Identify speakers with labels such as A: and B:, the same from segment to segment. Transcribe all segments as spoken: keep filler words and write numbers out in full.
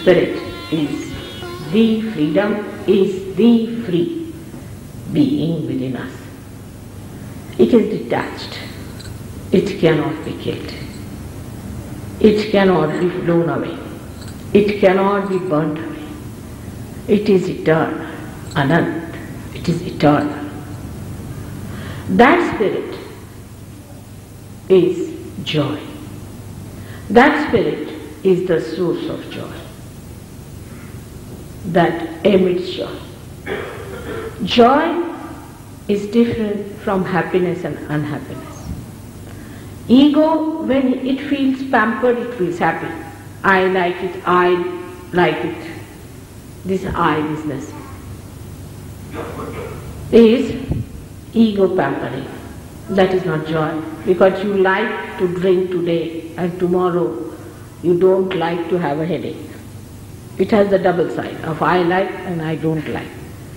A: spirit is the freedom, is the free being within us. It is detached. It cannot be killed. It cannot be blown away. It cannot be burnt away. It is eternal, Anant. It is eternal. That spirit is joy. That spirit is the source of joy, that emits joy. Joy is different from happiness and unhappiness. Ego, when it feels pampered, it feels happy. I like it, I like it. This I business is ego pampering. That is not joy, because you like to drink today and tomorrow you don't like to have a headache. It has the double side of I like and I don't like.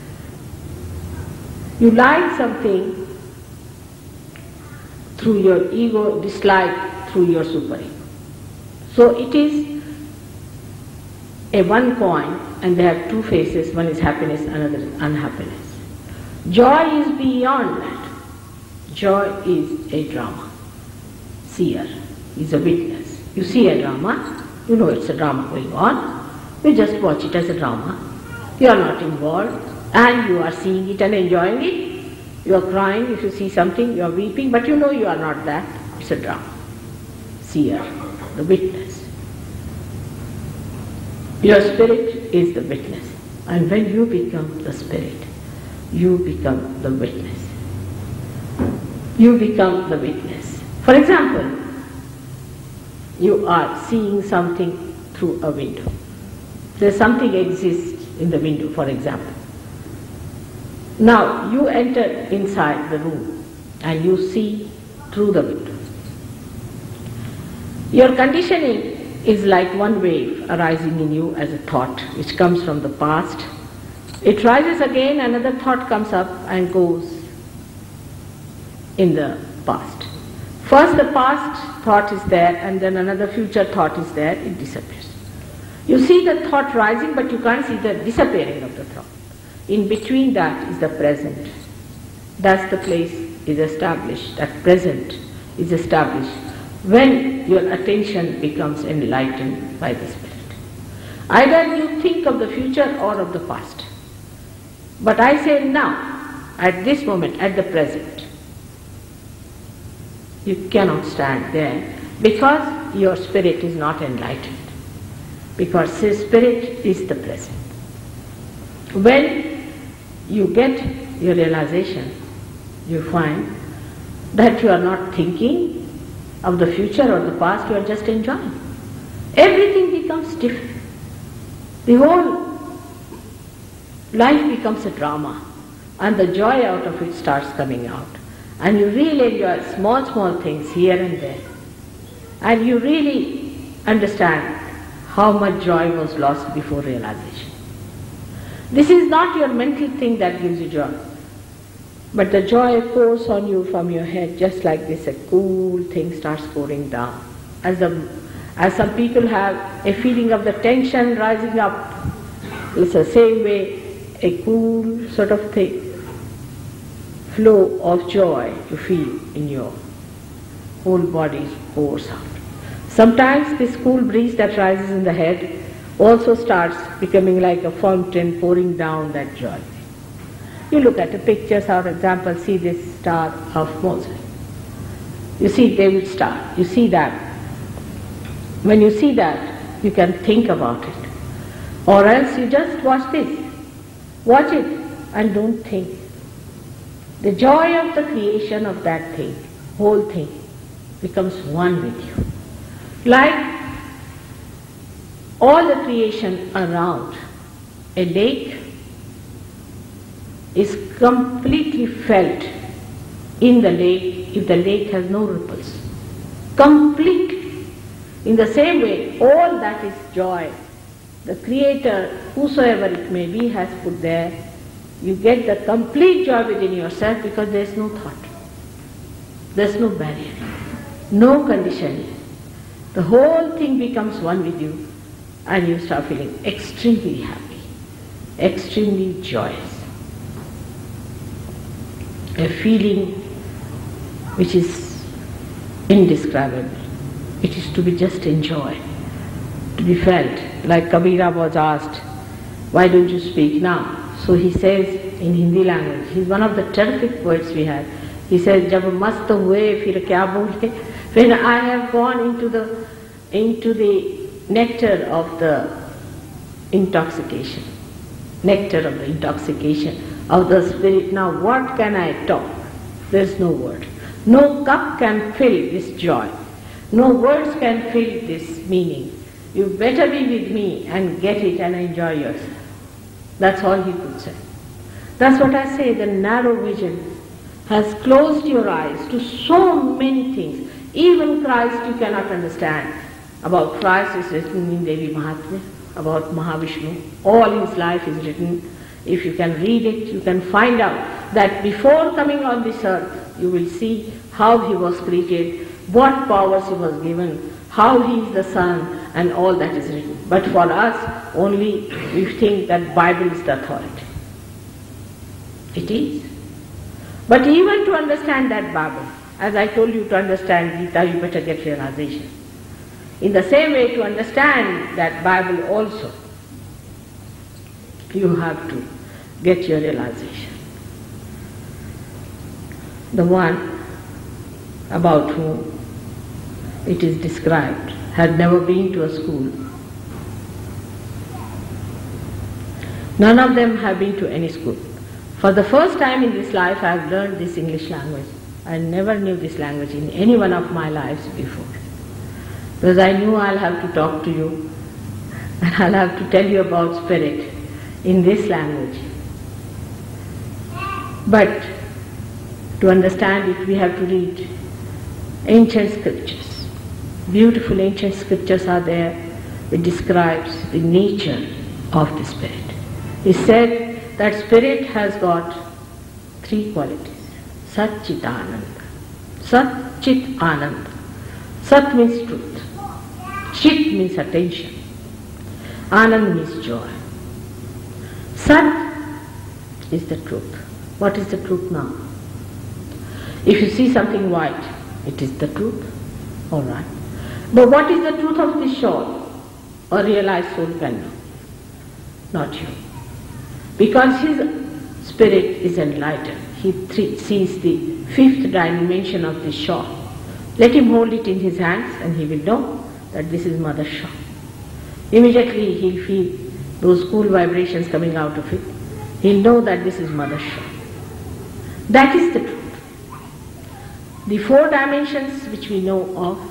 A: You like something through your ego, dislike through your superego. So it is a one coin and they have two faces, one is happiness, another is unhappiness. Joy is beyond that. Joy is a drama. Seer is a witness. You see a drama, you know it's a drama going on, you just watch it as a drama. You are not involved and you are seeing it and enjoying it. You are crying if you see something, you are weeping, but you know you are not that. It's a drama. Seer, the witness. Your spirit is the witness, and when you become the spirit, you become the witness. You become the witness. For example, you are seeing something through a window. There's something exists in the window, for example. Now you enter inside the room and you see through the window. Your conditioning is like one wave arising in you as a thought which comes from the past. It rises again, another thought comes up and goes in the past. First the past thought is there and then another future thought is there, it disappears. You see the thought rising but you can't see the disappearing of the thought. In between that is the present. That's the place is established, that present is established when your attention becomes enlightened by the Spirit. Either you think of the future or of the past. But I say now, at this moment, at the present, you cannot stand there because your spirit is not enlightened. Because his spirit is the present. When you get your realization, you find that you are not thinking of the future or the past, you are just enjoying. Everything becomes different. The whole life becomes a drama and the joy out of it starts coming out. And you really enjoy small, small things here and there. And you really understand how much joy was lost before realization. This is not your mental thing that gives you joy, but the joy pours on you from your head just like this, a cool thing starts pouring down. As, the, as some people have a feeling of the tension rising up, it's the same way a cool sort of thing, flow of joy you feel in your whole body pours out. Sometimes this cool breeze that rises in the head also starts becoming like a fountain pouring down that joy. You look at the pictures, for example, see this star of Moses. You see David's star, you see that. When you see that, you can think about it. Or else you just watch this. Watch it and don't think. The joy of the creation of that thing, whole thing, becomes one with you. Like all the creation around, a lake is completely felt in the lake if the lake has no ripples. Completely. In the same way, all that is joy. The Creator, whosoever it may be, has put there. You get the complete joy within yourself because there is no thought. There is no barrier, no conditioning. The whole thing becomes one with you and you start feeling extremely happy, extremely joyous. A feeling which is indescribable. It is to be just enjoyed, to be felt. Like Kabira was asked, why don't you speak now? So he says in Hindi language, he's one of the terrific poets we had. He says, Jab mast hue fir kya bole? When I have gone into the into the nectar of the intoxication, nectar of the intoxication of the spirit, now what can I talk? There's no word. No cup can fill this joy. No words can fill this meaning. You better be with me and get it and enjoy yourself. That's all he could say. That's what I say, the narrow vision has closed your eyes to so many things. Even Christ you cannot understand. About Christ is written in Devi Mahatmya, about Mahavishnu. All his life is written. If you can read it, you can find out that before coming on this earth, you will see how he was created, what powers he was given, how he is the Son, and all that is written. But for us, only we think that Bible is the authority. It is. But even to understand that Bible, as I told you, to understand Gita, you better get realization. In the same way, to understand that Bible also, you have to get your realization. The one about whom it is described had never been to a school. None of them have been to any school. For the first time in this life I have learned this English language. I never knew this language in any one of my lives before. Because I knew I'll have to talk to you and I'll have to tell you about spirit in this language. But to understand it we have to read ancient scriptures. Beautiful ancient scriptures are there. It describes the nature of the spirit. It said that spirit has got three qualities. Sat Chit Ananda. Sat Chit Ananda. Sat means truth. Chit means attention. Anand means joy. Sat is the truth. What is the truth now? If you see something white, it is the truth. All right. But what is the truth of this shawl? A realized soul can know. Not you. Because his spirit is enlightened. He th- sees the fifth dimension of this shawl. Let him hold it in his hands and he will know that this is Mother's shawl. Immediately he'll feel those cool vibrations coming out of it. He'll know that this is Mother's shawl. That is the truth. The four dimensions which we know of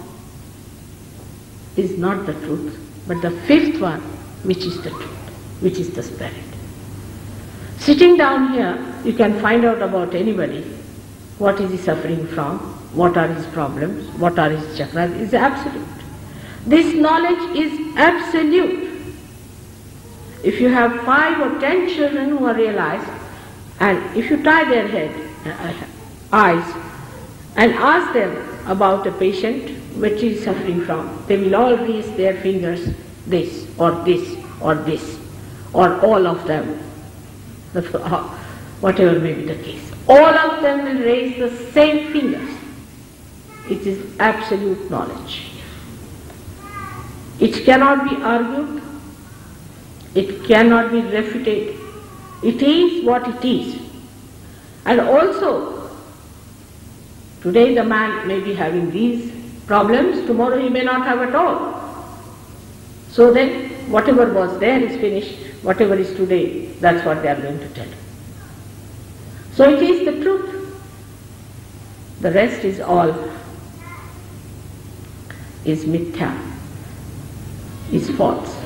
A: is not the truth, but the fifth one which is the truth, which is the spirit. Sitting down here, you can find out about anybody. What is he suffering from? What are his problems? What are his chakras? Is absolute. This knowledge is absolute. If you have five or ten children who are realized, and if you tie their head, uh, eyes, and ask them about a patient which is suffering from, they will all raise their fingers, this or this or this, or all of them, whatever may be the case. All of them will raise the same fingers. It is absolute knowledge. It cannot be argued. It cannot be refuted. It is what it is. And also, today the man may be having these problems, tomorrow he may not have at all. So then, whatever was there is finished, whatever is today, that's what they are going to tell. So it is the truth. The rest is all, is mithya, is false.